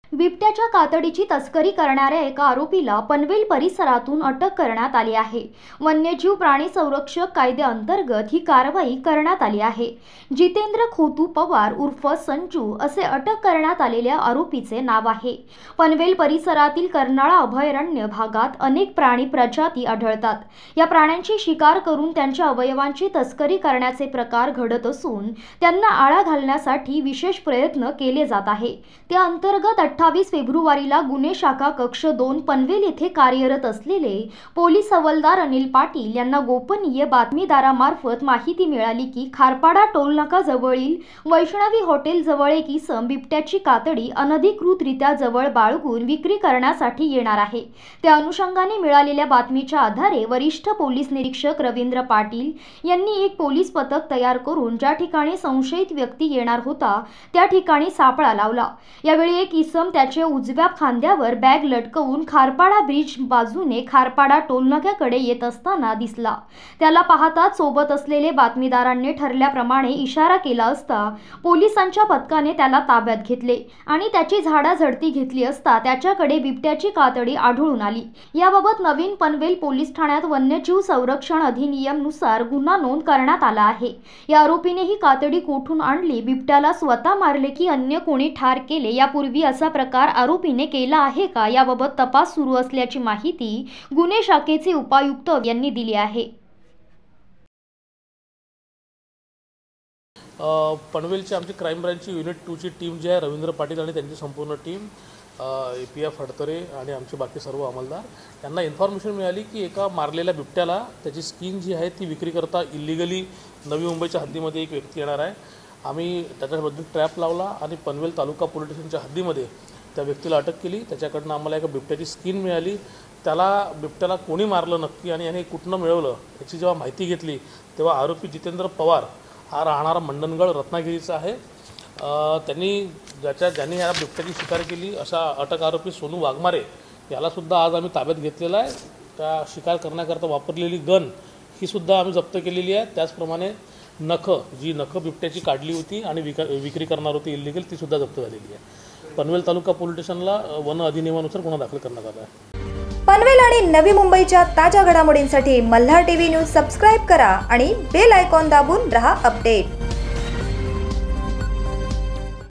बिबट्याच्या कातडीची तस्करी करणाऱ्या एका आरोपीला पनवेल परिसरातून अटक करण्यात आली आहे। वन्यजीव प्राणी संरक्षक कायद्याअंतर्गत ही कारवाई करण्यात आली आहे। जितेंद्र खोतू पवार उर्फ संजू असे अटक करण्यात आलेल्या आरोपीचे नाव आहे। पनवेल परिसरातील कर्नाळा अभयारण्य भागात अनेक प्राणी प्रजाती आढळतात। या प्राण्यांची शिकार करून त्यांच्या अवयवांची तस्करी करण्याचे प्रकार घडत असून त्यांना आळा घालण्यासाठी विशेष प्रयत्न केले जात आहे। त्या अंतर्गत 28 फेब्रुवारीला गुन्हे शाखा कक्ष 2 पनवेल येथे कार्यरत असलेले पोलीस हवालदार अनिल पाटील यांना गोपनीय बातमीदारामार्फत माहिती मिळाली की खारपाडा टोलनाका जवळील वैष्णवी हॉटेल जवळ एक इसम बिबट्याची कातडी अनधिकृतरित्या जवळ बाळगून विक्री करण्यासाठी येणार आहे। त्या अनुषंगाने मिळालेल्या बातमीच्या आधारे वरिष्ठ पोलीस निरीक्षक रवींद्र पाटील यांनी एक पोलीस पथक तयार करून ज्या ठिकाणी संशयित व्यक्ती येणार होता त्या ठिकाणी सापळा लावला। यावेळी एक इसम त्याच्या उजव्या खांद्यावर बॅग लटकवून खारपाडा ब्रिज बाजूने खारपाडा टोलनाक्याकडे येत असताना दिसला। त्याला पाहताच सोबत असलेले बातमीदारांनी ठरल्याप्रमाणे इशारा केला असता पोलिसांच्या पथकाने त्याला ताब्यात घेतले आणि त्याची झाडाझडती घेतली असता त्याच्याकडे बिबट्याची कातडी आढळून आली। याबाबत नवीन पनवेल पोलीस ठाण्यात वन्यजीव संरक्षण अधिनियम नुसार गुन्हा नोंद करण्यात आला आहे। या आरोपीने ही कातडी कोठून आणली, बिबट्याला स्वतः मारले की अन्य कोणी ठार केले, यापूर्वी असा प्रकार आरोपीने केला आहे का याबाबत तपास सुरू असल्याची माहिती गुन्हे शाखेचे उपायुक्त यांनी दिली आहे। पनवेलची आमची क्राईम ब्रांचची युनिट 2 ची टीम जी आहे, रवींद्र पाटील आणि त्यांची संपूर्ण टीम, APF हडतरे आणि आमचे बाकी सर्व अंमलदार यांना इन्फॉर्मेशन मिळाली की एका मारलेल्या बिबट्याला त्याची स्किन जी आहे ती विक्री करता इल्लिगली नवी मुंबईच्या हद्दीमध्ये एक व्यक्ती येणार आहे। आम्ही त्याच्याबद्दल ट्रॅप लावला आणि पनवेल तालुका पोलीस स्टेशनच्या हद्दीमध्ये त्या व्यक्तीला अटक केली। त्याच्याकडनं आम्हाला एका बिबट्याची स्किन मिळाली। बिबट्याला कोणी मारलं नक्की आणि याने कुठनं मिळवलं याची जेव्हा माहिती घेतली तेव्हा आरोपी जितेंद्र पवार हा राहणारा मंडनगड रत्नागिरीचा आहे। ज्यांनी या बिबट्याची शिकार केली अशा अटक आरोपी सोनू वाघमारे यालासुद्धा आज आम्ही ताब्यात घेतलेला आहे। त्या शिकार करण्याकरता वापरलेली गन ही सुद्धा आम्ही जप्त केलेली आहे। त्याचप्रमाणे जी नखं बिबट्याची काढली होती आणि विक्री करणार होती इल्लिगल, ती सुद्धा जप्त झालेली आहे। पनवेल तालुका पोलीस स्टेशनला वन अधिनियमानुसार गुन्हा दाखल करण्यात आला आहे। पनवेल आणि नवी मुंबईच्या ताज्या घडामोडींसाठी मल्हार टीव्ही न्यूज सबस्क्राइब करा आणि बेल आयकॉन दाबून रहा अपडेट।